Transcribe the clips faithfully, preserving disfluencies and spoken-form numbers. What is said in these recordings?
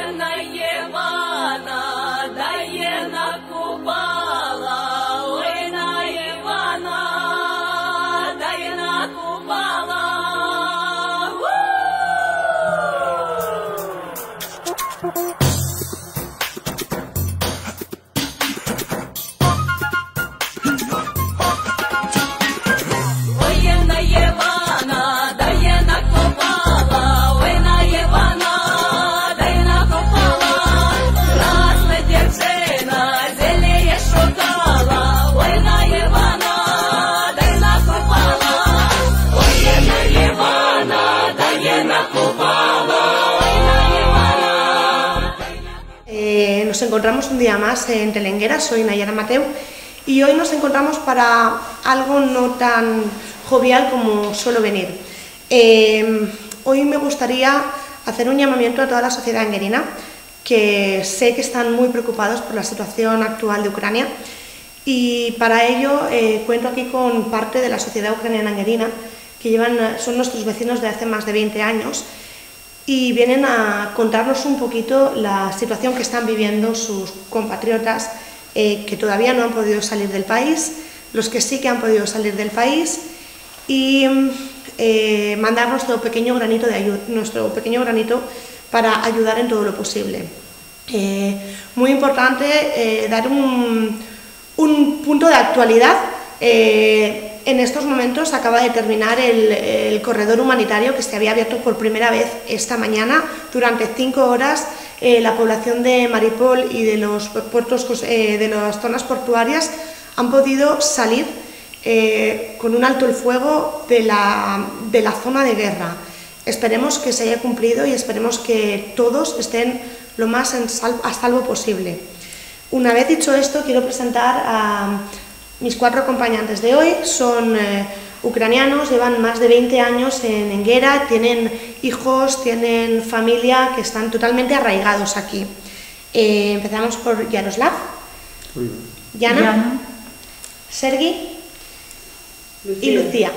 Воєнна Євана дає накупала, ой на Євана дає накупала. Воєнна Євана дає накопала, ой на Євана дає накопала. Красна дівчина зелеє шукала, ой на Євана дає накопала. Воєнна Євана дає накопала, ой на Євана. Eh, nos encontramos un día más en Telenguera, soy Nayara Mateu y hoy nos encontramos para algo no tan jovial como suelo venir. Eh, hoy me gustaría hacer un llamamiento a toda la sociedad anguerina, que sé que están muy preocupados por la situación actual de Ucrania, y para ello eh, cuento aquí con parte de la sociedad ucraniana anguerina, que llevan, son nuestros vecinos de hace más de veinte años, y vienen a contarnos un poquito la situación que están viviendo sus compatriotas eh, que todavía no han podido salir del país, los que sí que han podido salir del país, y eh, mandar nuestro pequeño granito de ayuda, nuestro pequeño granito para ayudar en todo lo posible. Eh, muy importante eh, dar un, un punto de actualidad. Eh, en estos momentos acaba de terminar el, el corredor humanitario que se había abierto por primera vez esta mañana. Durante cinco horas eh, la población de Mariupol y de, los puertos, eh, de las zonas portuarias han podido salir eh, con un alto el fuego de la, de la zona de guerra. Esperemos que se haya cumplido y esperemos que todos estén lo más en sal, a salvo posible. Una vez dicho esto, quiero presentar a mis cuatro acompañantes de hoy. Son eh, ucranianos, llevan más de veinte años en Enguera, tienen hijos, tienen familia que están totalmente arraigados aquí. Eh, empezamos por Yaroslav, Yana, Yana. Sergi Lucía. y Lucía.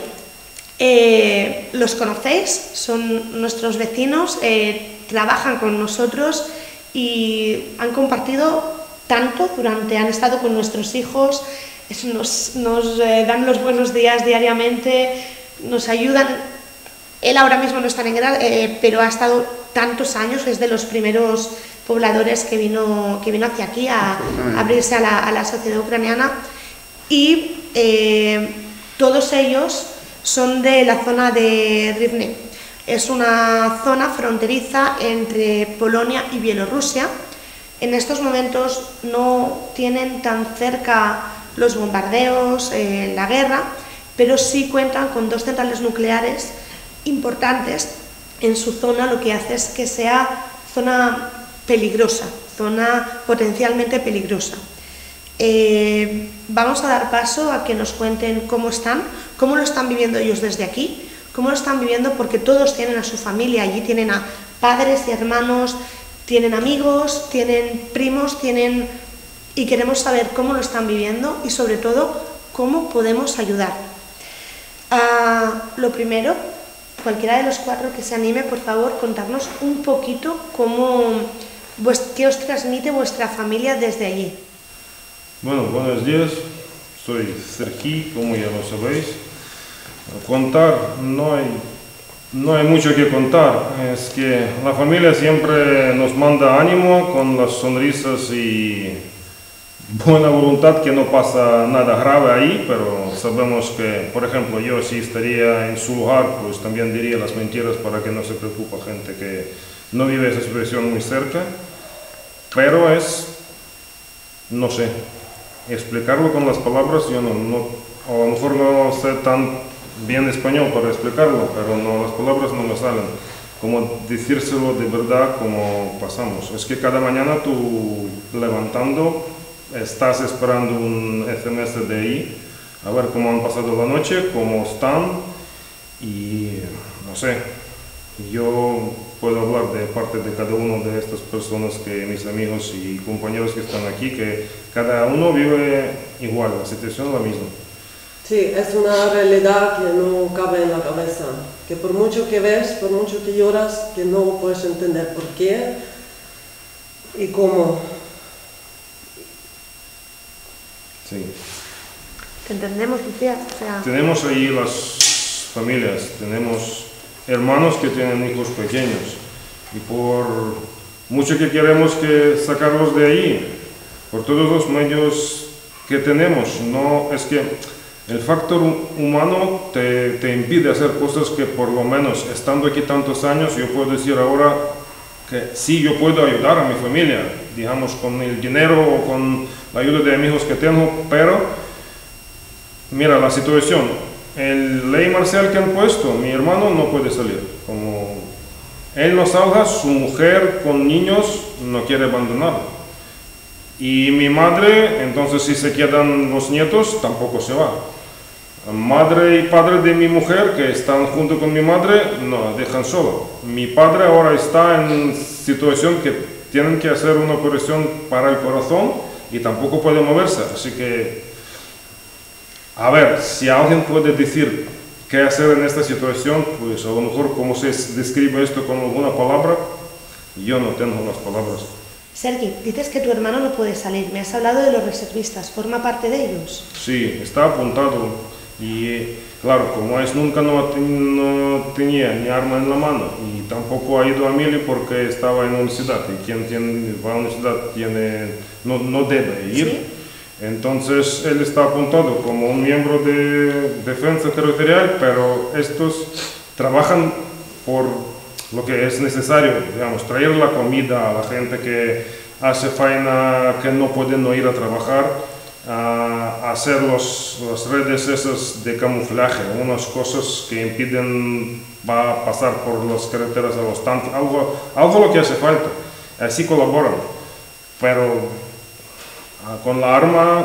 Eh, los conocéis, son nuestros vecinos, eh, trabajan con nosotros y han compartido tanto durante, han estado con nuestros hijos. Nos, nos eh, dan los buenos días diariamente, nos ayudan. Él ahora mismo no está en Enguera, eh, pero ha estado tantos años, es de los primeros pobladores que vino, que vino hacia aquí a, a abrirse a la, a la sociedad ucraniana, y eh, todos ellos son de la zona de Rivne. Es una zona fronteriza entre Polonia y Bielorrusia. En estos momentos no tienen tan cerca los bombardeos, eh, la guerra, pero sí cuentan con dos centrales nucleares importantes en su zona, lo que hace es que sea zona peligrosa, zona potencialmente peligrosa. Eh, vamos a dar paso a que nos cuenten cómo están, cómo lo están viviendo ellos desde aquí, cómo lo están viviendo, porque todos tienen a su familia allí, tienen a padres y hermanos, tienen amigos, tienen primos, tienen... y queremos saber cómo lo están viviendo y sobre todo cómo podemos ayudar. Uh, lo primero, cualquiera de los cuatro que se anime, por favor, contarnos un poquito cómo, pues, qué os transmite vuestra familia desde allí. Bueno, buenos días, soy Sergi, como ya lo sabéis. Contar, no hay, no hay mucho que contar, es que la familia siempre nos manda ánimo con las sonrisas y buena voluntad, que no pasa nada grave ahí, pero sabemos que, por ejemplo, yo si estaría en su lugar, pues también diría las mentiras para que no se preocupe gente que no vive esa situación muy cerca, pero es, no sé, explicarlo con las palabras, yo no, no, a lo mejor no sé tan bien español para explicarlo, pero no, las palabras no me salen, como decírselo de verdad como pasamos. Es que cada mañana tú levantando, estás esperando un S M S de ahí, a ver cómo han pasado la noche, cómo están, y no sé, yo puedo hablar de parte de cada uno de estas personas, que mis amigos y compañeros que están aquí, que cada uno vive igual, la situación es la misma. Sí, es una realidad que no cabe en la cabeza, que por mucho que ves, por mucho que lloras, que no puedes entender por qué, ¿Y cómo? Sí. ¿Te entendemos, Lucía? O sea, Tenemos ahí las familias, tenemos hermanos que tienen hijos pequeños y por mucho que queremos que sacarlos de ahí, por todos los medios que tenemos, no es que el factor humano te, te impide hacer cosas que por lo menos estando aquí tantos años yo puedo decir ahora que sí, yo puedo ayudar a mi familia, digamos con el dinero o con la ayuda de amigos que tengo, pero mira la situación, el ley marcial que han puesto, mi hermano no puede salir, como él no salga, su mujer con niños no quiere abandonarlo. Y mi madre, entonces si se quedan los nietos, tampoco se va. Madre y padre de mi mujer, que están junto con mi madre, no, dejan solo. Mi padre ahora está en situación que tienen que hacer una operación para el corazón y tampoco puede moverse. Así que, a ver, si alguien puede decir qué hacer en esta situación, pues a lo mejor cómo se describe esto con alguna palabra, yo no tengo las palabras. Sergi, dices que tu hermano no puede salir. Me has hablado de los reservistas. ¿Forma parte de ellos? Sí, está apuntado y claro, como es nunca no, no tenía ni arma en la mano y tampoco ha ido a Mili porque estaba en la universidad y quien tiene, va a la universidad tiene, no, no debe ir. ¿Sí? Entonces él está apuntado como un miembro de defensa territorial, pero estos trabajan por lo que es necesario, digamos, traer la comida a la gente que hace faena, que no puede no ir a trabajar, a hacer los, las redes esas de camuflaje, unas cosas que impiden va a pasar por las carreteras a los tanques, algo, algo lo que hace falta, así colaboran, pero con la arma,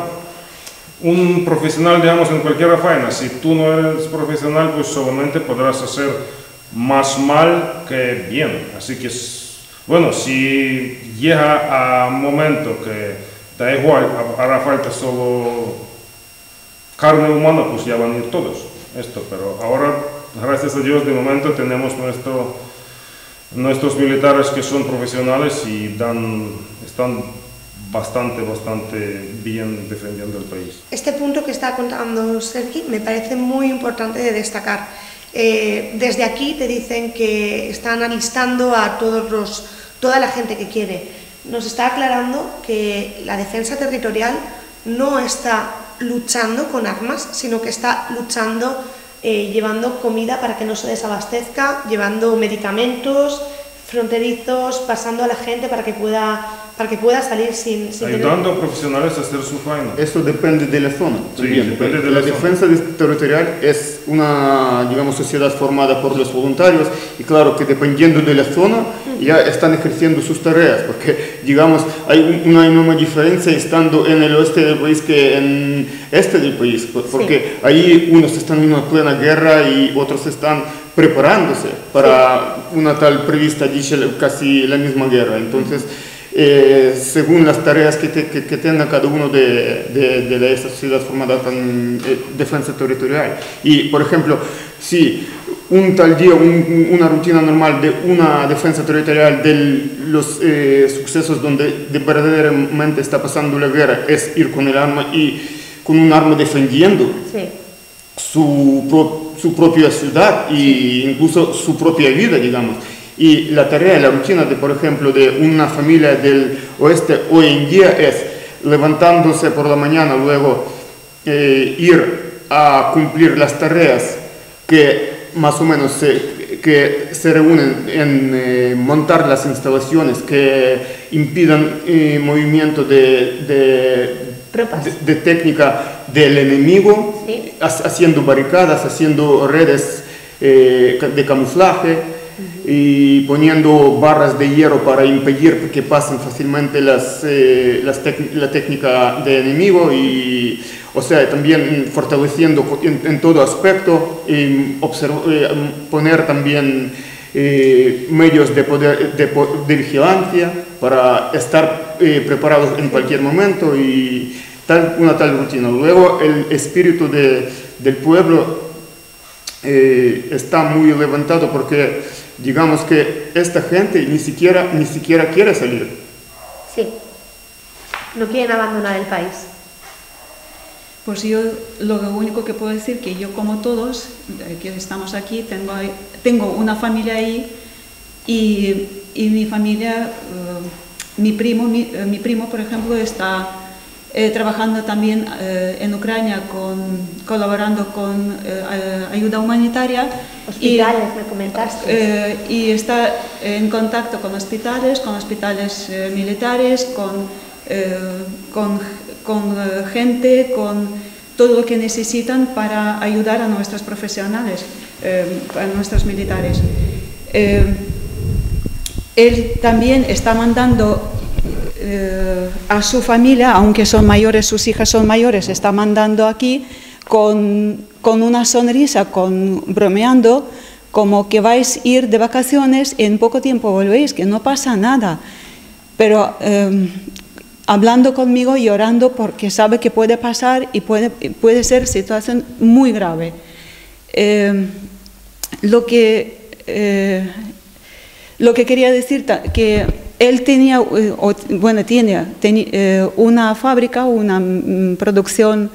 un profesional, digamos, en cualquier faena, si tú no eres profesional, pues solamente podrás hacer más mal que bien, así que, bueno, si llega a un momento que da igual, hará falta solo carne humana, pues ya van a ir todos, esto, pero ahora, gracias a Dios, de momento tenemos nuestro, nuestros militares que son profesionales y dan, están bastante, bastante bien defendiendo el país. Este punto que está contando Sergi me parece muy importante de destacar. Eh, desde aquí te dicen que están alistando a todos los, toda la gente que quiere. Nos está aclarando que la defensa territorial no está luchando con armas, sino que está luchando eh, llevando comida para que no se desabastezca, llevando medicamentos fronterizos, pasando a la gente para que pueda, para que pueda salir sin... sin Ayudando tener... a profesionales a hacer su faena. Eso depende de la zona. Sí, también. depende de la, la defensa territorial es una, digamos, sociedad formada por los voluntarios y claro que dependiendo de la zona ya están ejerciendo sus tareas, porque digamos hay una enorme diferencia estando en el oeste del país que en este del país, porque sí. Ahí unos están en una plena guerra y otros están preparándose para sí. Una tal prevista, dicha casi la misma guerra. Entonces, eh, según las tareas que, te, que, que tenga cada uno de, de, de la esta sociedad formada en eh, defensa territorial. Y, por ejemplo, si un tal día, un, una rutina normal de una defensa territorial de los eh, sucesos donde de verdaderamente está pasando la guerra es ir con el arma y con un arma defendiendo sí. su, pro, su propia ciudad e sí. Incluso su propia vida, digamos. Y la tarea, la rutina, de, por ejemplo, de una familia del oeste hoy en día es levantándose por la mañana, luego eh, ir a cumplir las tareas que más o menos se, que se reúnen en eh, montar las instalaciones que impidan el eh, movimiento de, de, de, de técnica del enemigo, sí. Haciendo barricadas, haciendo redes eh, de camuflaje, y poniendo barras de hierro para impedir que pasen fácilmente las, eh, las la técnica de enemigo y, o sea, también fortaleciendo en, en todo aspecto y eh, poner también eh, medios de, poder, de, de vigilancia para estar eh, preparados en cualquier momento y tal, una tal rutina. Luego el espíritu de, del pueblo eh, está muy levantado porque digamos que esta gente ni siquiera, ni siquiera quiere salir. Sí. No quieren abandonar el país. Pues yo lo único que puedo decir que yo, como todos que estamos aquí, tengo, tengo una familia ahí y, y mi familia, uh, mi primo, mi, uh, mi primo, por ejemplo, está eh, trabajando también eh, en Ucrania, con, colaborando con eh, ayuda humanitaria. Hospitales, y, me comentaste. Eh, y está en contacto con hospitales, con hospitales eh, militares, con, eh, con, con eh, gente, con todo lo que necesitan para ayudar a nuestros profesionales, eh, a nuestros militares. Eh, él también está mandando eh, a su familia, aunque son mayores, sus hijas son mayores, está mandando aquí con, con una sonrisa, con, bromeando, como que vais a ir de vacaciones y en poco tiempo volvéis, que no pasa nada. Pero eh, hablando conmigo, llorando, porque sabe que puede pasar y puede, puede ser situación muy grave. Eh, lo que... Eh, Lo que quería decir, que él tenía, o, bueno, tiene, tenía eh, una fábrica, una mm, producción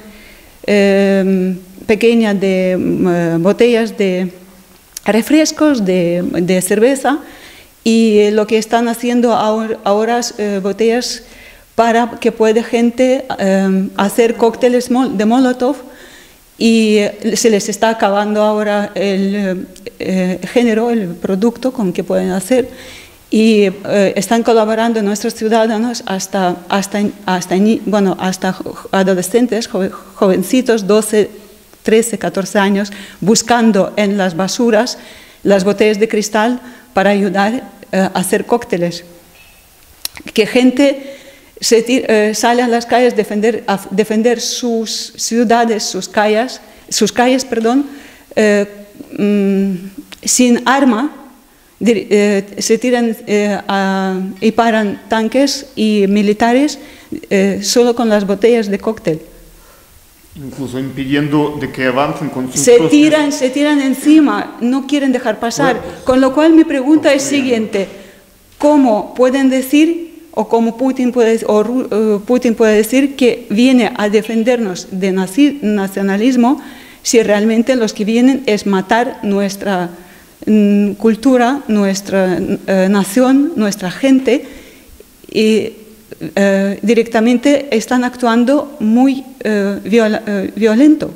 eh, pequeña de eh, botellas de refrescos, de, de cerveza, y lo que están haciendo ahora, ahora es eh, botellas para que pueda gente eh, hacer cócteles de Molotov, y se les está acabando ahora el eh, género, el producto con que pueden hacer, y eh, están colaborando nuestros ciudadanos hasta, hasta, hasta, bueno, hasta adolescentes, jovencitos, doce, trece, catorce años, buscando en las basuras las botellas de cristal para ayudar eh, a hacer cócteles. Que gente se eh, sale a las calles a defender, a defender sus ciudades, sus calles, sus calles perdón, eh, mm, sin arma, de, eh, se tiran eh, a, y paran tanques y militares eh, solo con las botellas de cóctel. Incluso impidiendo de que avancen con sus se propios... tiran, se tiran encima, no quieren dejar pasar. Bueno, con lo cual mi pregunta es siguiente: ¿cómo pueden decir, o como Putin puede, o, uh, Putin puede decir que viene a defendernos de nazi, nacionalismo, si realmente los que vienen es matar nuestra mm, cultura, nuestra uh, nación, nuestra gente, y uh, directamente están actuando muy uh, viola, uh, violento?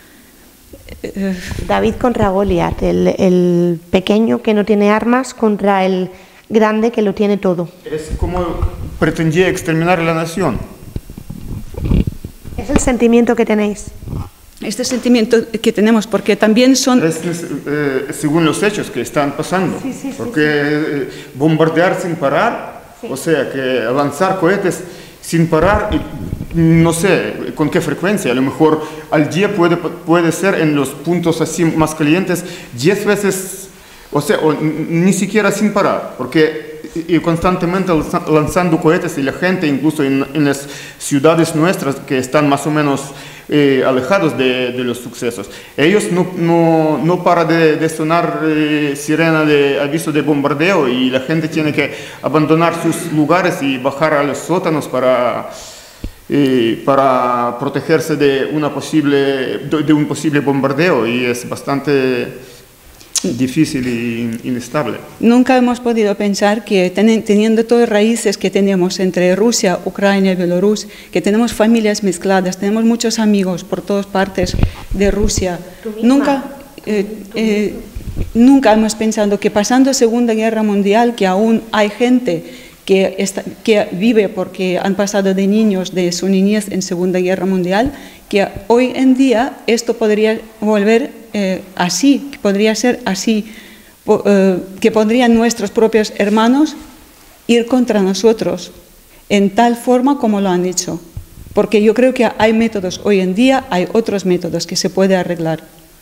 David contra Goliat, el, el pequeño que no tiene armas contra el grande que lo tiene todo. Es como pretendía exterminar la nación. Es el sentimiento que tenéis. Este sentimiento que tenemos, porque también son... Es, eh, según los hechos que están pasando, sí, sí, sí, porque sí. Eh, bombardear sin parar, sí. O sea, que avanzar cohetes sin parar, y no sé con qué frecuencia, a lo mejor al día puede, puede ser en los puntos así más calientes diez veces. O sea, o ni siquiera sin parar, porque y constantemente lanzando cohetes, y la gente, incluso en, en las ciudades nuestras que están más o menos eh, alejados de, de los sucesos, ellos no, no, no para de, de sonar eh, sirena de aviso de bombardeo, y la gente tiene que abandonar sus lugares y bajar a los sótanos para, eh, para protegerse de, una posible, de, de un posible bombardeo, y es bastante difícil e inestable. Nunca hemos podido pensar que ten, teniendo todas raíces que tenemos entre Rusia, Ucrania y Bielorrusia, que tenemos familias mezcladas, tenemos muchos amigos por todas partes de Rusia, nunca, eh, eh, nunca hemos pensado que pasando Segunda Guerra Mundial, que aún hay gente que, está, que vive porque han pasado de niños, de su niñez en Segunda Guerra Mundial, que hoy en día esto podría volver Eh, así, que podría ser así, po, eh, que podrían nuestros propios hermanos ir contra nosotros en tal forma como lo han hecho, porque yo creo que hay métodos, hoy en día hay otros métodos que se puede arreglar.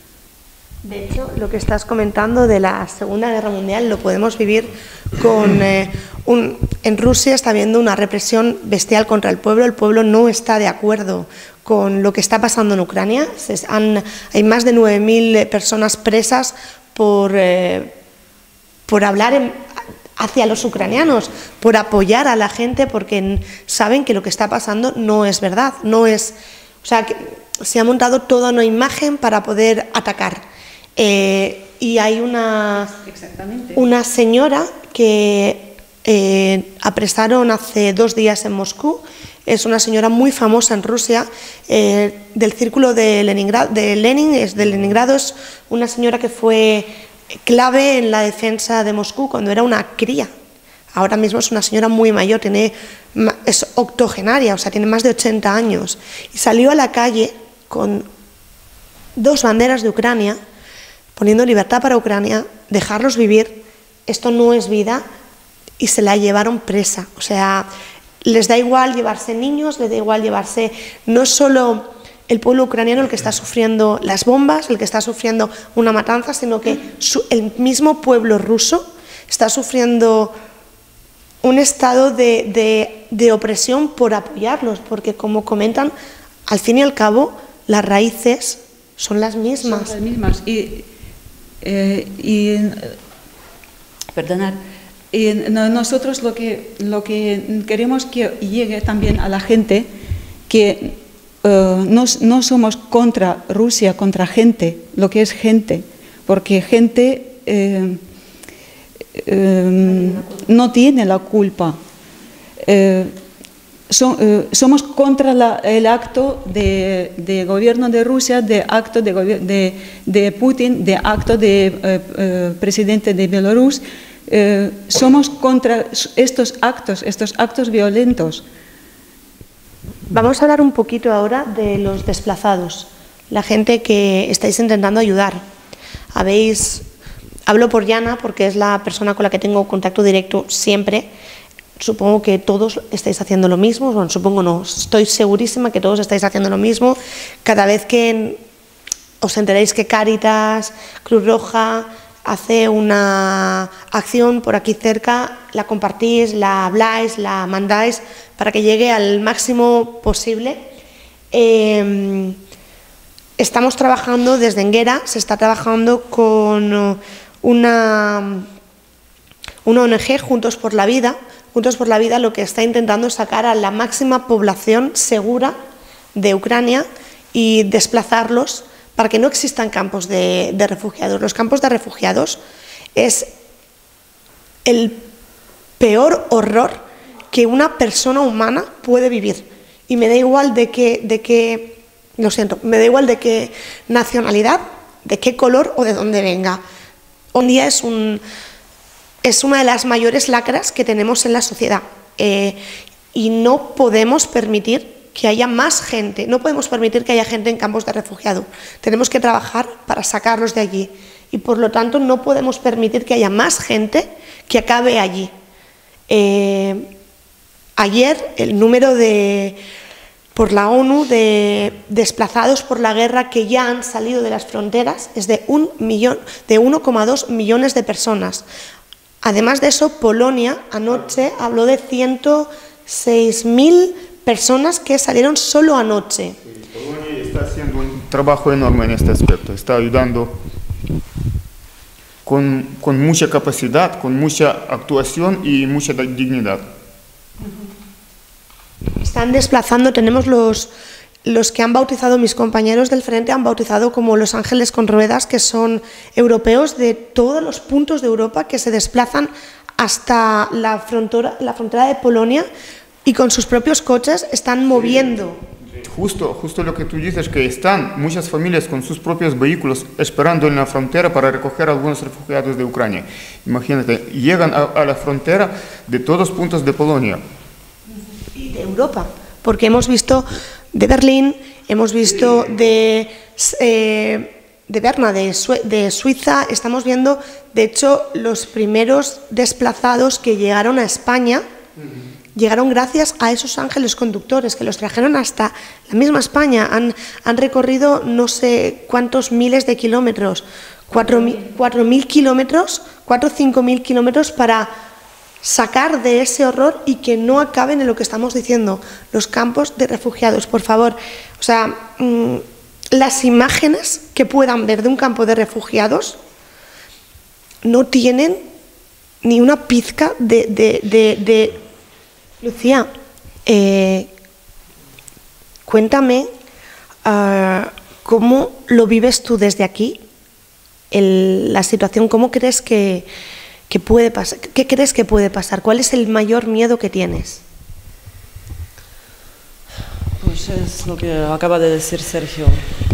De hecho, lo que estás comentando de la Segunda Guerra Mundial lo podemos vivir con... Eh, un, en Rusia está habiendo una represión bestial contra el pueblo, el pueblo no está de acuerdo con lo que está pasando en Ucrania. Se han, hay más de nueve mil personas presas por, eh, por hablar en, hacia los ucranianos, por apoyar a la gente, porque saben que lo que está pasando no es verdad, no es, o sea, que se ha montado toda una imagen para poder atacar. Eh, y hay una, una señora que eh, apresaron hace dos días en Moscú. Es una señora muy famosa en Rusia, eh, del círculo de, Leningrado, de Lenin, es de Leningrado, es una señora que fue clave en la defensa de Moscú cuando era una cría. Ahora mismo es una señora muy mayor, tiene, es octogenaria, o sea, tiene más de ochenta años. Y salió a la calle con dos banderas de Ucrania, poniendo libertad para Ucrania, dejarlos vivir, esto no es vida, y se la llevaron presa. O sea, les da igual llevarse niños, les da igual llevarse, no es solo el pueblo ucraniano el que está sufriendo las bombas, el que está sufriendo una matanza, sino que su, el mismo pueblo ruso está sufriendo un estado de, de, de opresión por apoyarlos, porque como comentan, al fin y al cabo, las raíces son las mismas. Son las mismas. Y, eh, y perdonad, y nosotros lo que, lo que queremos que llegue también a la gente, que uh, no, no somos contra Rusia, contra gente, lo que es gente, porque gente eh, eh, no tiene la culpa. Eh, so, eh, somos contra la, el acto de, de gobierno de Rusia, de acto de, de, de Putin, de acto de eh, eh, presidente de Belarus. Eh, somos contra estos actos, estos actos violentos. Vamos a hablar un poquito ahora de los desplazados, la gente que estáis intentando ayudar. Habéis, hablo por Yana porque es la persona con la que tengo contacto directo siempre. Supongo que todos estáis haciendo lo mismo, bueno, supongo no, estoy segurísima que todos estáis haciendo lo mismo. Cada vez que os enteréis que Cáritas, Cruz Roja hace una acción por aquí cerca, la compartís, la habláis, la mandáis para que llegue al máximo posible. Eh, estamos trabajando desde Enguera, se está trabajando con una, una O N G, Juntos por la Vida. Juntos por la Vida lo que está intentando es sacar a la máxima población segura de Ucrania y desplazarlos para que no existan campos de, de refugiados. Los campos de refugiados es el peor horror que una persona humana puede vivir. Y me da igual de qué, de qué, lo siento, me da igual de qué nacionalidad, de qué color o de dónde venga. Hoy en día es, un, es una de las mayores lacras que tenemos en la sociedad. Eh, y no podemos permitir que haya más gente, no podemos permitir que haya gente en campos de refugiados. Tenemos que trabajar para sacarlos de allí y por lo tanto no podemos permitir que haya más gente que acabe allí. Eh, ayer el número de, por la ONU de desplazados por la guerra que ya han salido de las fronteras es de un millón, de uno coma dos millones de personas. Además de eso, Polonia anoche habló de ciento seis mil personas que salieron solo anoche. Sí, Polonia está haciendo un trabajo enorme en este aspecto, está ayudando con, con mucha capacidad, con mucha actuación y mucha dignidad. Están desplazando, tenemos los, los que han bautizado, mis compañeros del frente han bautizado como los ángeles con ruedas, que son europeos de todos los puntos de Europa que se desplazan hasta la frontera, la frontera de Polonia, y con sus propios coches están moviendo. Justo, justo lo que tú dices, que están muchas familias con sus propios vehículos esperando en la frontera para recoger a algunos refugiados de Ucrania. Imagínate, llegan a, a la frontera de todos puntos de Polonia. Y de Europa, porque hemos visto de Berlín, hemos visto de, eh, de Berna, de, Sue, de Suiza, estamos viendo, de hecho, los primeros desplazados que llegaron a España, uh-huh. Llegaron gracias a esos ángeles conductores que los trajeron hasta la misma España. Han, han recorrido no sé cuántos miles de kilómetros, cuatro mil kilómetros, cuatro o cinco mil kilómetros para sacar de ese horror y que no acaben en lo que estamos diciendo, los campos de refugiados. Por favor, o sea, mmm, las imágenes que puedan ver de un campo de refugiados no tienen ni una pizca de... de, de, de... Lucía, eh, cuéntame uh, cómo lo vives tú desde aquí, el, la situación, cómo crees que, que puede pasar, qué crees que puede pasar, cuál es el mayor miedo que tienes. Pues es lo que acaba de decir Sergio.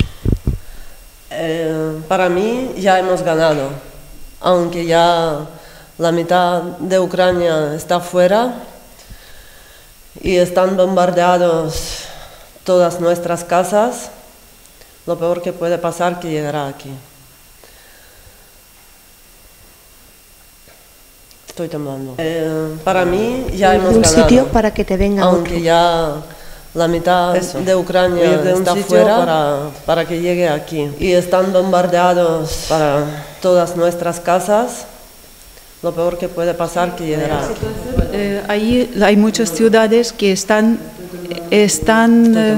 Eh, para mí ya hemos ganado, aunque ya la mitad de Ucrania está fuera y están bombardeados todas nuestras casas, lo peor que puede pasar es que llegará aquí. Estoy temblando. Eh, para mí ya hemos un ganado. sitio para que te venga aunque otro. ya la mitad Eso. de Ucrania de está fuera para, para que llegue aquí. Y están bombardeados para todas nuestras casas. Lo peor que puede pasar es que llegará aquí. Eh, ahí hay muchas ciudades que están, están eh,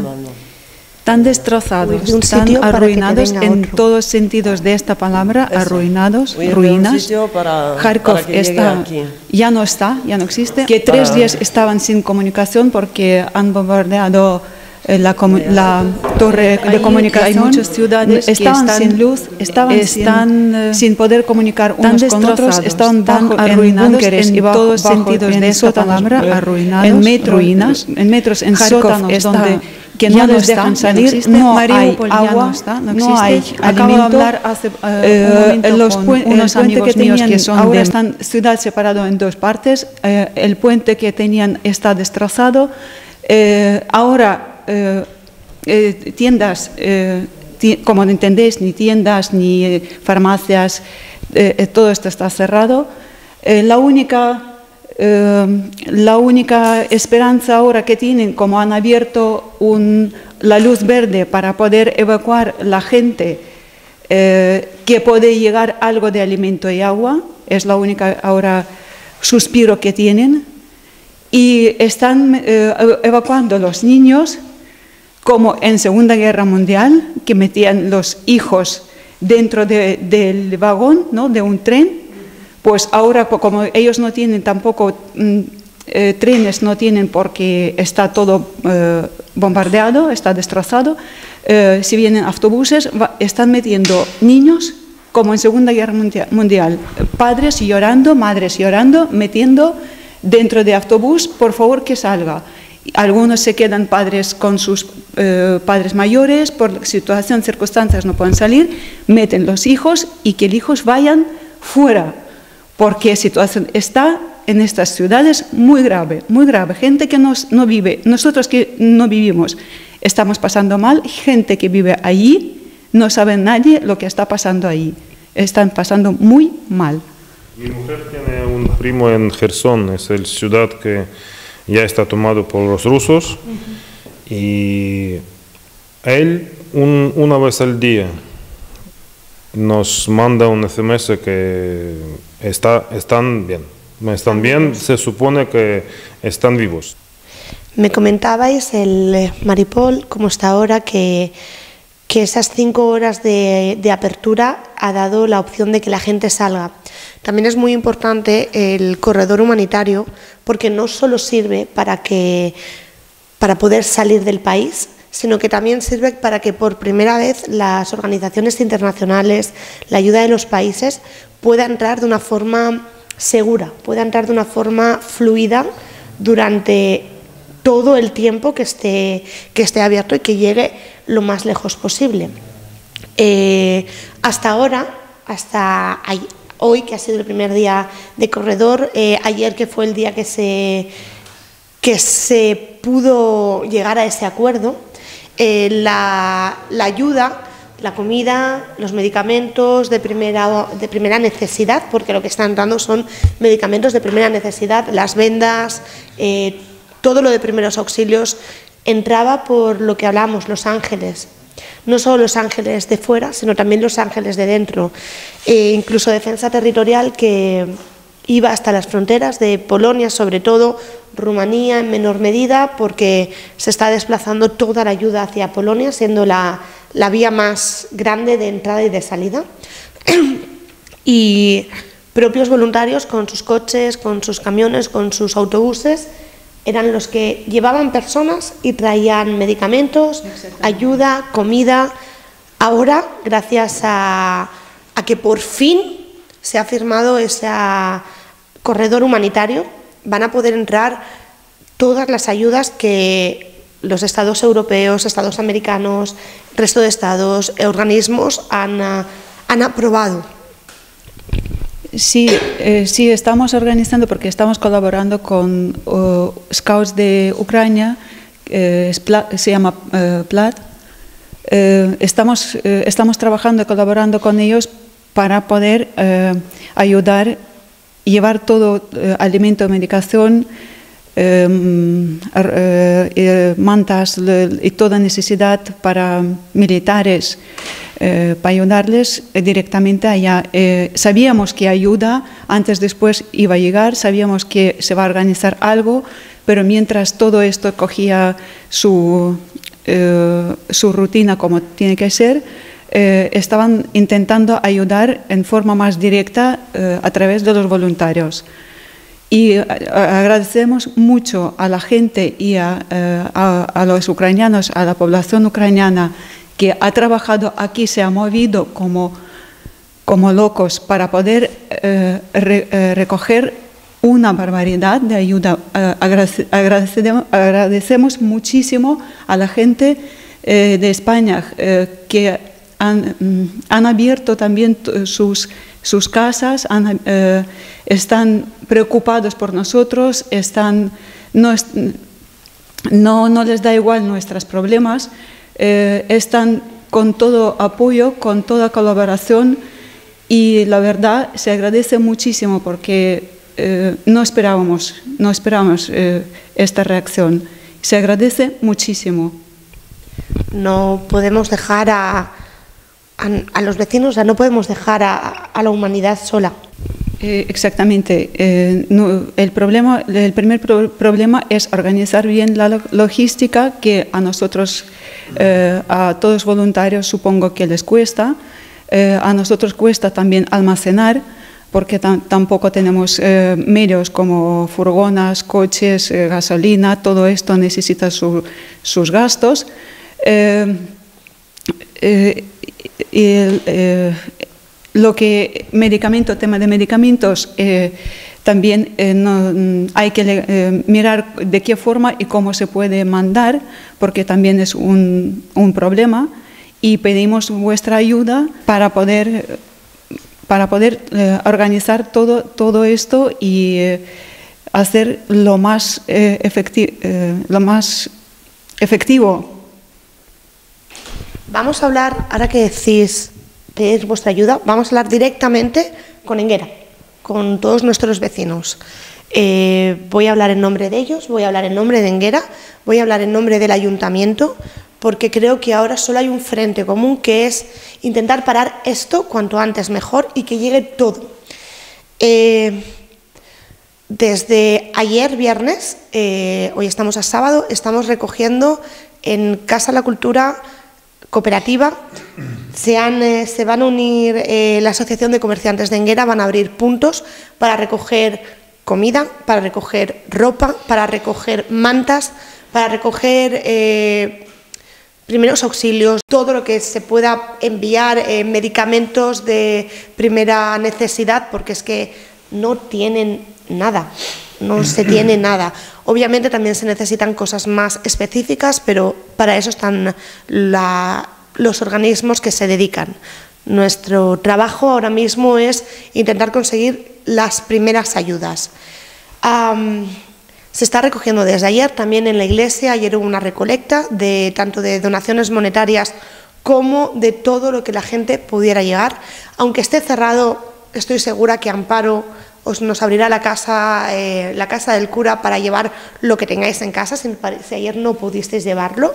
tan destrozados, un están arruinados en todos sentidos de esta palabra, Eso. arruinados, ruinas. Para, Kharkov para está, ya no está, ya no existe. Que tres para... días estaban sin comunicación porque han bombardeado eh, la, la torre de Ahí comunicación. Hay muchas ciudades estaban que están sin luz, estaban están sin, sin poder comunicar unos con otros, estaban bajo, arruinados en, en todos bajo, sentidos en de esta palabra, arruinados, en metro, ruinas, en metros, en sótanos está, donde que no nos dejan salir, no hay agua, no, está, no, no hay alimento. Acabo de hablar hace uh, eh, un los con unos amigos que míos que son ahora de... están ciudad separado en dos partes, eh, el puente que tenían está destrozado, eh, ahora eh, eh, tiendas, eh, ti como entendéis, ni tiendas ni eh, farmacias, eh, todo esto está cerrado. Eh, la única Uh, la única esperanza ahora que tienen, como han abierto un, la luz verde para poder evacuar la gente, eh, que puede llegar algo de alimento y agua, es la única ahora suspiro que tienen, y están eh, evacuando los niños como en Segunda Guerra Mundial, que metían los hijos dentro de, del vagón, ¿no?, de un tren. Pues ahora, como ellos no tienen tampoco eh, trenes, no tienen porque está todo eh, bombardeado, está destrozado, eh, si vienen autobuses, va, están metiendo niños como en Segunda Guerra Mundial, padres llorando, madres llorando, metiendo dentro de autobús, por favor que salga. Algunos se quedan padres con sus eh, padres mayores, por situación, circunstancias no pueden salir, meten los hijos y que los hijos vayan fuera. Porque la situación está en estas ciudades muy grave, muy grave. Gente que nos, no vive, nosotros que no vivimos, estamos pasando mal. Gente que vive allí, no sabe nadie lo que está pasando ahí. Están pasando muy mal. Mi mujer tiene un primo en Gerson, es la ciudad que ya está tomado por los rusos. Uh-huh. Y él un, una vez al día nos manda un S M S que está, están bien, están bien, se supone que están vivos. Me comentabais, el Mariupol, como está ahora, que, que esas cinco horas de, de apertura ha dado la opción de que la gente salga. También es muy importante el corredor humanitario, porque no solo sirve para, que, para poder salir del país, sino que también sirve para que por primera vez las organizaciones internacionales, la ayuda de los países, pueda entrar de una forma segura, pueda entrar de una forma fluida durante todo el tiempo que esté, que esté abierto y que llegue lo más lejos posible. Eh, hasta ahora, hasta hoy, que ha sido el primer día de corredor, eh, ayer que fue el día que se, que se pudo llegar a ese acuerdo, Eh, la, la ayuda, la comida, los medicamentos de primera, de primera necesidad, porque lo que están dando son medicamentos de primera necesidad, las vendas, eh, todo lo de primeros auxilios, entraba por lo que hablamos, los ángeles. No solo los ángeles de fuera, sino también los ángeles de dentro. Eh, incluso Defensa Territorial, que iba hasta las fronteras de Polonia, sobre todo Rumanía en menor medida, porque se está desplazando toda la ayuda hacia Polonia, siendo la, la vía más grande de entrada y de salida. Y propios voluntarios con sus coches, con sus camiones, con sus autobuses, eran los que llevaban personas y traían medicamentos, ayuda, comida. Ahora, gracias a, a que por fin se ha firmado ese corredor humanitario, van a poder entrar todas las ayudas que los estados europeos, estados americanos, resto de estados, organismos han, han aprobado. Sí, eh, sí, estamos organizando porque estamos colaborando con uh, Scouts de Ucrania, eh, se llama uh, Plat. Eh, estamos, eh, estamos trabajando y colaborando con ellos para poder eh, ayudar, llevar todo eh, alimento, medicación, eh, eh, mantas y toda necesidad para militares, eh, para ayudarles directamente allá. Eh, sabíamos que ayuda antes después iba a llegar, sabíamos que se va a organizar algo, pero mientras todo esto cogía su, eh, su rutina como tiene que ser, eh, estaban intentando ayudar en forma más directa eh, a través de los voluntarios. Y agradecemos mucho a la gente y a, a, a los ucranianos, a la población ucraniana que ha trabajado aquí, se ha movido como, como locos para poder eh, re, eh, recoger una barbaridad de ayuda. Eh, agradece, agradecemos, agradecemos muchísimo a la gente eh, de España eh, que han, han abierto también sus sus casas, han, eh, están preocupados por nosotros, están, no, no, no les da igual nuestros problemas, eh, están con todo apoyo, con toda colaboración y la verdad se agradece muchísimo porque eh, no esperábamos, no esperábamos eh, esta reacción. Se agradece muchísimo. No podemos dejar a... a los vecinos, o sea, no podemos dejar a, a la humanidad sola. Eh, exactamente. Eh, no, el, problema, el primer pro problema es organizar bien la logística, que a nosotros, eh, a todos los voluntarios, supongo que les cuesta. Eh, a nosotros cuesta también almacenar, porque tampoco tenemos eh, medios como furgonas, coches, eh, gasolina, todo esto necesita su, sus gastos. Eh, eh, Y el, eh, lo que medicamento, tema de medicamentos, eh, también eh, no, hay que eh, mirar de qué forma y cómo se puede mandar, porque también es un, un problema, y pedimos vuestra ayuda para poder, para poder eh, organizar todo, todo esto y eh, hacer lo más, eh, efecti eh, lo más efectivo. Vamos a hablar, ahora que decís pedir vuestra ayuda, vamos a hablar directamente con Enguera, con todos nuestros vecinos. Eh, voy a hablar en nombre de ellos, voy a hablar en nombre de Enguera, voy a hablar en nombre del ayuntamiento, porque creo que ahora solo hay un frente común, que es intentar parar esto cuanto antes mejor y que llegue todo. Eh, desde ayer, viernes, eh, hoy estamos a sábado, estamos recogiendo en Casa de la Cultura Cooperativa, se, han, eh, se van a unir eh, la Asociación de Comerciantes de Enguera, van a abrir puntos para recoger comida, para recoger ropa, para recoger mantas, para recoger eh, primeros auxilios, todo lo que se pueda enviar, eh, medicamentos de primera necesidad, porque es que no tienen nada, no se tiene nada. Obviamente también se necesitan cosas más específicas, pero para eso están la, los organismos que se dedican. Nuestro trabajo ahora mismo es intentar conseguir las primeras ayudas. Um, se está recogiendo desde ayer, también en la iglesia, ayer hubo una recolecta de tanto de donaciones monetarias como de todo lo que la gente pudiera llegar. Aunque esté cerrado, estoy segura que Amparo os nos abrirá la casa, eh, la casa del cura para llevar lo que tengáis en casa, si, si ayer no pudisteis llevarlo.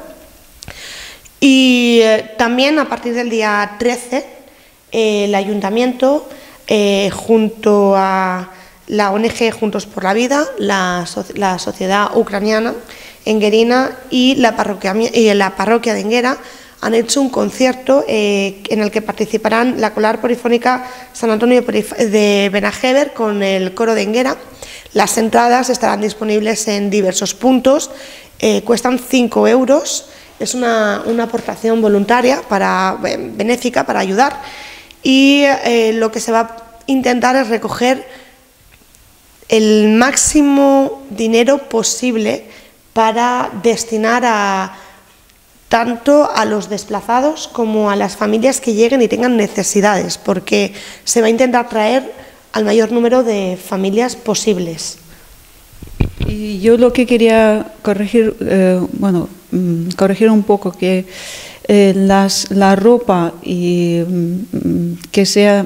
Y eh, también a partir del día trece, eh, el ayuntamiento, eh, junto a la O N G Juntos por la Vida, la, so la Sociedad Ucraniana Enguerina y la parroquia, y la parroquia de Enguera, han hecho un concierto eh, en el que participarán la Coral Polifónica San Antonio de Benajever con el coro de Enguera. Las entradas estarán disponibles en diversos puntos, eh, cuestan cinco euros, es una, una aportación voluntaria, para, eh, benéfica, para ayudar, y eh, lo que se va a intentar es recoger el máximo dinero posible para destinar a tanto a los desplazados como a las familias que lleguen y tengan necesidades, porque se va a intentar traer al mayor número de familias posibles. Y yo lo que quería corregir, eh, bueno, mm, corregir un poco, que eh, las, la ropa y mm, que sea,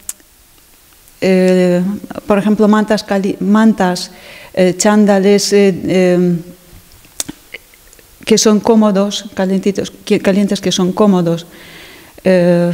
eh, por ejemplo, mantas, cali, mantas eh, chándales, eh, eh, que son cómodos, calientitos, que, calientes que son cómodos. Eh,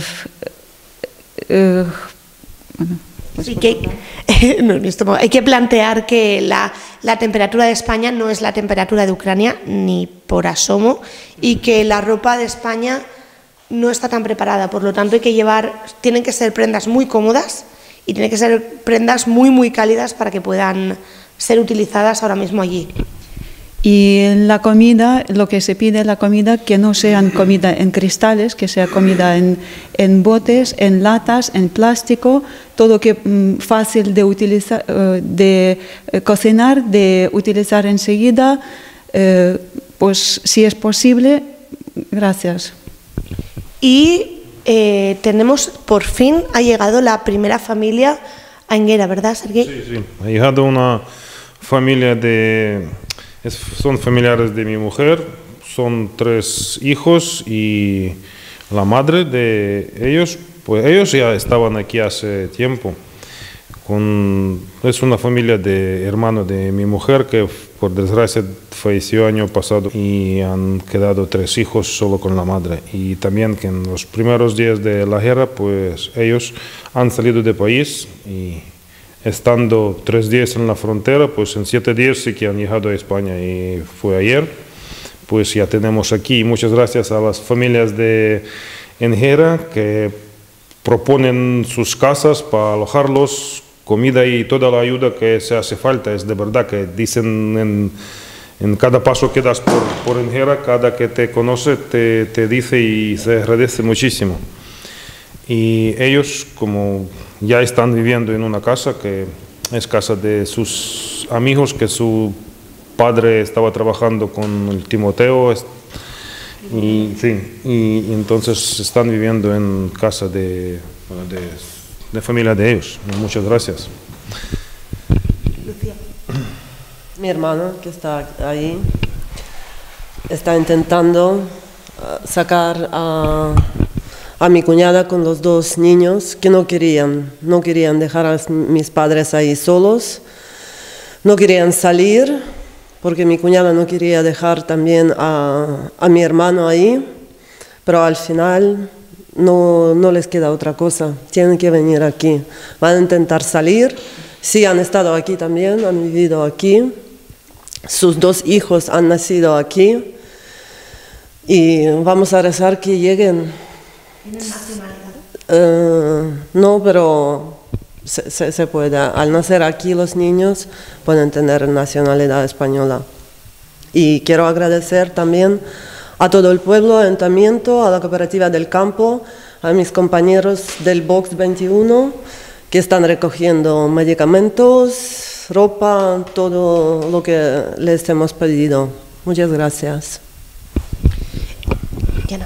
eh, bueno, pues sí, que, no, no, hay que plantear que la, la temperatura de España no es la temperatura de Ucrania ni por asomo, y que la ropa de España no está tan preparada, por lo tanto hay que llevar, tienen que ser prendas muy cómodas y tienen que ser prendas muy muy cálidas para que puedan ser utilizadas ahora mismo allí. Y en la comida, lo que se pide en la comida, que no sean comida en cristales, que sea comida en, en botes, en latas, en plástico, todo que mm, fácil de utilizar, uh, de eh, cocinar, de utilizar enseguida, eh, pues si es posible, gracias. Y eh, tenemos, por fin ha llegado la primera familia a Enguera, ¿verdad, Sergei? Sí, sí, ha llegado una familia de... Es, son familiares de mi mujer, son tres hijos y la madre de ellos, pues ellos ya estaban aquí hace tiempo. Con, es una familia de hermanos de mi mujer que por desgracia falleció el año pasado y han quedado tres hijos solo con la madre. Y también que en los primeros días de la guerra, pues ellos han salido del país y estando tres días en la frontera, pues en siete días sí que han llegado a España y fue ayer, pues ya tenemos aquí. Y muchas gracias a las familias de Enguera que proponen sus casas para alojarlos, comida y toda la ayuda que se hace falta. Es de verdad que dicen en, en cada paso que das por, por Enguera, cada que te conoce te, te dice y se agradece muchísimo. Y ellos, como ya están viviendo en una casa que es casa de sus amigos, que su padre estaba trabajando con el Timoteo, y, sí, y entonces están viviendo en casa de, de, de familia de ellos. Muchas gracias. Lucía. Mi hermano, que está ahí, está intentando sacar a... a mi cuñada con los dos niños que no querían, no querían dejar a mis padres ahí solos, no querían salir, porque mi cuñada no quería dejar también a, a mi hermano ahí, pero al final no, no les queda otra cosa, tienen que venir aquí, van a intentar salir, sí han estado aquí también, han vivido aquí, sus dos hijos han nacido aquí y vamos a rezar que lleguen. ¿Tienen nacionalidad? Uh, no, pero se, se, se puede. Al nacer aquí los niños pueden tener nacionalidad española. Y quiero agradecer también a todo el pueblo, ayuntamiento, a la cooperativa del campo, a mis compañeros del Box veintiuno que están recogiendo medicamentos, ropa, todo lo que les hemos pedido. Muchas gracias. Diana.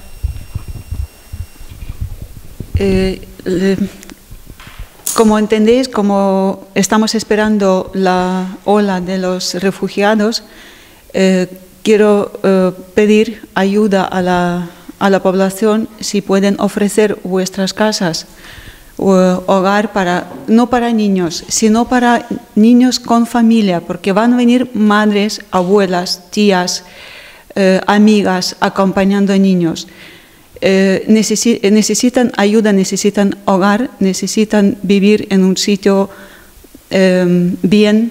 Eh, eh, como entendéis, como estamos esperando la ola de los refugiados, eh, quiero eh, pedir ayuda a la, a la población si pueden ofrecer vuestras casas o hogar para, no para niños, sino para niños con familia, porque van a venir madres, abuelas, tías, eh, amigas acompañando a niños. Eh, necesitan ayuda, necesitan hogar, necesitan vivir en un sitio eh, bien.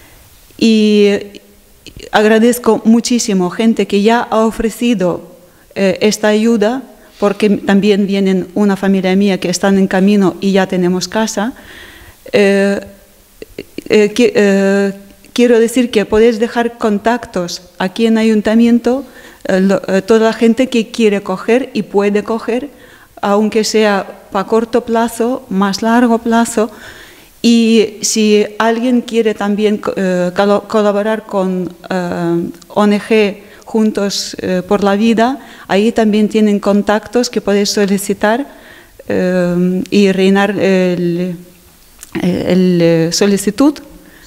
Y agradezco muchísimo gente que ya ha ofrecido eh, esta ayuda, porque también vienen una familia mía que están en camino y ya tenemos casa. Eh, eh, que, eh, quiero decir que podéis dejar contactos aquí en Ayuntamiento, eh, lo, eh, toda la gente que quiere coger y puede coger, aunque sea para corto plazo, más largo plazo. Y si alguien quiere también eh, colaborar con eh, O N G Juntos eh, por la Vida, ahí también tienen contactos que podéis solicitar eh, y rellenar el, el, el solicitud.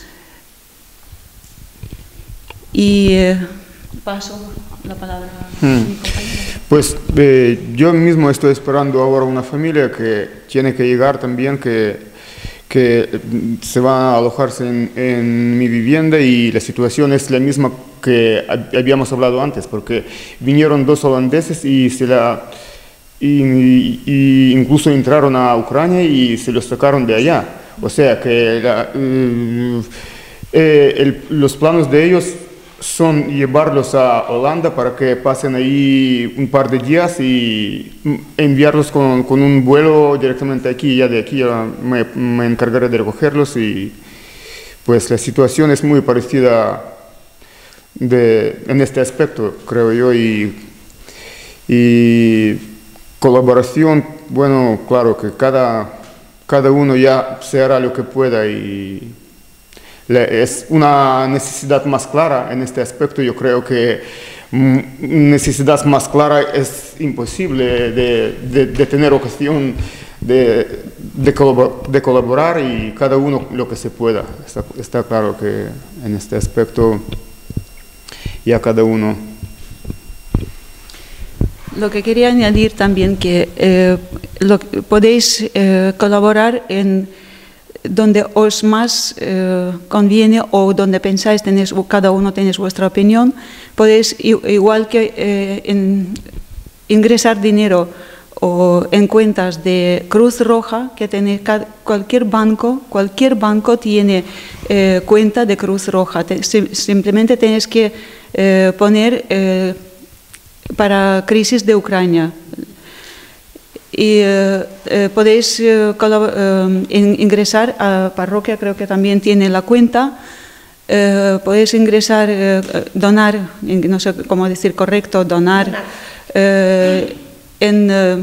Y eh, paso la palabra a Hmm. mi compañero. Pues eh, yo mismo estoy esperando ahora una familia que tiene que llegar también, que, que se va a alojarse en, en mi vivienda, y la situación es la misma que habíamos hablado antes, porque vinieron dos holandeses y se la y, y incluso entraron a Ucrania y se los sacaron de allá. O sea que la, eh, eh, el, los planos de ellos son llevarlos a Holanda para que pasen ahí un par de días y enviarlos con, con un vuelo directamente aquí. Ya de aquí ya me, me encargaré de recogerlos, y pues la situación es muy parecida de, en este aspecto, creo yo, y, y colaboración, bueno, claro que cada, cada uno ya se hará lo que pueda, y es una necesidad más clara en este aspecto. Yo creo que necesidad más clara es imposible de, de, de tener ocasión de, de, colabor, de colaborar, y cada uno lo que se pueda. Está, está claro que en este aspecto ya cada uno. Lo que quería añadir también, que eh, lo, podéis eh, colaborar en donde os más eh, conviene, o donde pensáis, tenéis, cada uno tenéis vuestra opinión. Podéis, igual que eh, en, ingresar dinero o en cuentas de Cruz Roja, que tiene cualquier banco, cualquier banco tiene eh, cuenta de Cruz Roja. Te, simplemente tenéis que eh, poner eh, para crisis de Ucrania. Y eh, eh, podéis eh, eh, ingresar a parroquia, creo que también tiene la cuenta. Eh, podéis ingresar, eh, donar, no sé cómo decir correcto, donar eh, en eh,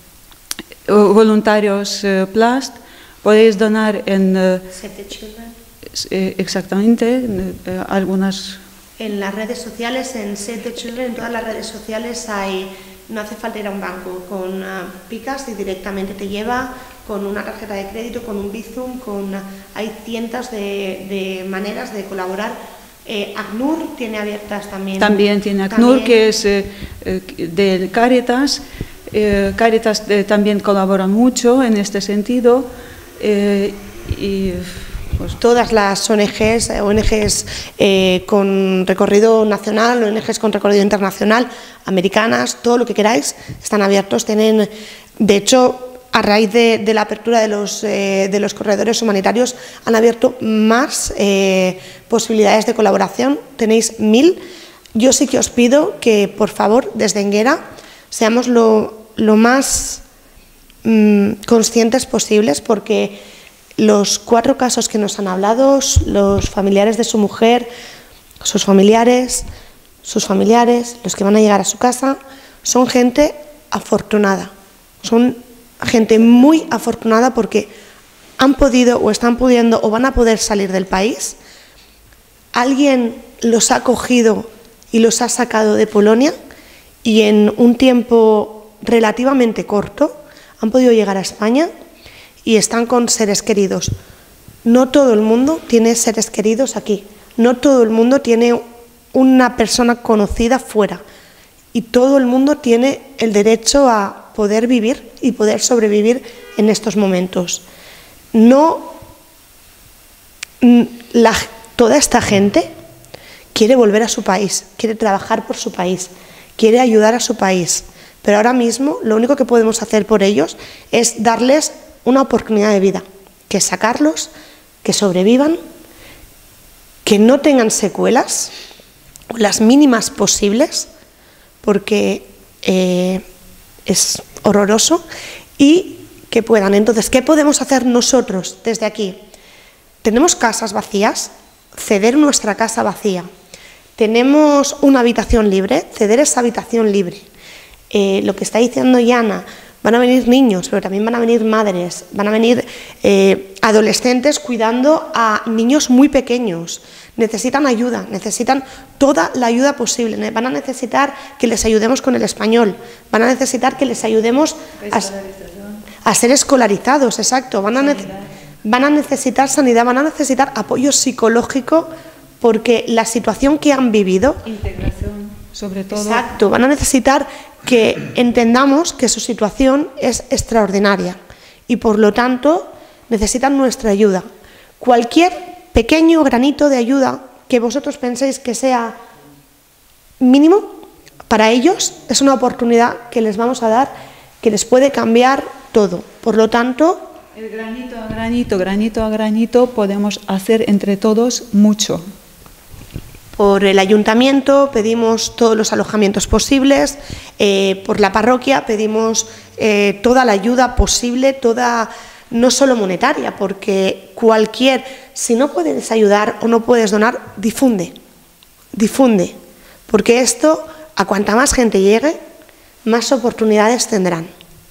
voluntarios eh, Plast. Podéis donar en eh, Save the Children. Eh, exactamente, eh, algunas. En las redes sociales, en Save the Children, en todas las redes sociales hay. No hace falta ir a un banco, con uh, picas y directamente te lleva, con una tarjeta de crédito, con un Bizum, con, uh, hay cientos de, de maneras de colaborar. Eh, ACNUR tiene abiertas también. También tiene ACNUR, también, que es eh, eh, de Cáritas. Eh, Cáritas eh, también colabora mucho en este sentido. Eh, y Pues todas las O N Ges, O N Ges eh, con recorrido nacional, O N Ges con recorrido internacional, americanas, todo lo que queráis, están abiertos. Tienen, de hecho, a raíz de, de la apertura de los, eh, de los corredores humanitarios, han abierto más eh, posibilidades de colaboración. Tenéis mil. Yo sí que os pido que, por favor, desde Enguera, seamos lo, lo más mmm, conscientes posibles, porque los cuatro casos que nos han hablado, los familiares de su mujer, sus familiares, sus familiares, los que van a llegar a su casa, son gente afortunada, son gente muy afortunada porque han podido o están pudiendo o van a poder salir del país. Alguien los ha cogido y los ha sacado de Polonia, y en un tiempo relativamente corto han podido llegar a España y están con seres queridos. No todo el mundo tiene seres queridos aquí, no todo el mundo tiene una persona conocida fuera, y todo el mundo tiene el derecho a poder vivir y poder sobrevivir en estos momentos. No, la, toda esta gente quiere volver a su país, quiere trabajar por su país, quiere ayudar a su país, pero ahora mismo lo único que podemos hacer por ellos es darles una oportunidad de vida, que es sacarlos, que sobrevivan, que no tengan secuelas, las mínimas posibles, porque eh, es horroroso, y que puedan. Entonces, ¿qué podemos hacer nosotros desde aquí? Tenemos casas vacías, ceder nuestra casa vacía. Tenemos una habitación libre, ceder esa habitación libre. Eh, lo que está diciendo Yana, van a venir niños, pero también van a venir madres, van a venir eh, adolescentes cuidando a niños muy pequeños. Necesitan ayuda, necesitan toda la ayuda posible, van a necesitar que les ayudemos con el español, van a necesitar que les ayudemos a, a ser escolarizados, exacto, van a, van a necesitar sanidad, van a necesitar apoyo psicológico, porque la situación que han vivido, integración, sobre todo. Exacto, van a necesitar que entendamos que su situación es extraordinaria y por lo tanto necesitan nuestra ayuda. Cualquier pequeño granito de ayuda que vosotros penséis que sea mínimo, para ellos es una oportunidad que les vamos a dar, que les puede cambiar todo. Por lo tanto, el granito a granito, granito a granito, podemos hacer entre todos mucho. Por el ayuntamiento pedimos todos los alojamientos posibles, eh, por la parroquia pedimos eh, toda la ayuda posible, toda, no solo monetaria, porque cualquier, si no puedes ayudar o no puedes donar, difunde, difunde, porque esto, a cuanta más gente llegue, más oportunidades tendrán.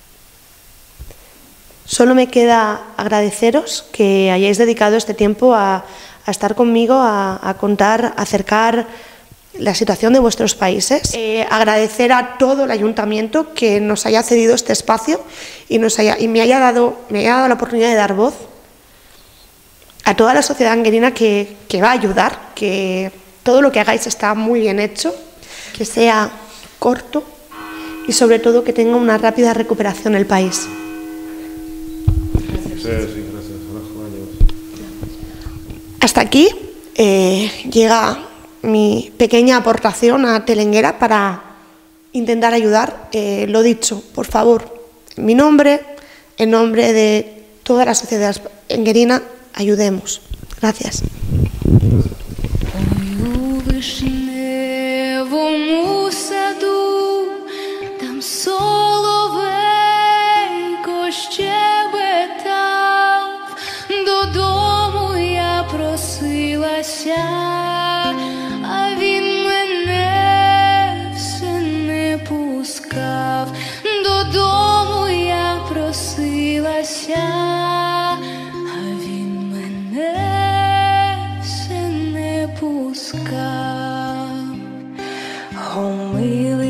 Solo me queda agradeceros que hayáis dedicado este tiempo a a estar conmigo, a, a contar, a acercar la situación de vuestros países. Eh, agradecer a todo el ayuntamiento que nos haya cedido este espacio y, nos haya, y me, haya dado, me haya dado la oportunidad de dar voz. A toda la sociedad anguerina que, que va a ayudar, que todo lo que hagáis está muy bien hecho, que sea corto y sobre todo que tenga una rápida recuperación el país. Sí, sí, gracias. Hasta aquí eh, llega mi pequeña aportación a Telenguera para intentar ayudar. Eh, lo dicho, por favor, en mi nombre, en nombre de toda la sociedad anguerina, ayudemos. Gracias. А він мене все не пускав, додому я просилася, а він мене все не пускав. О, милий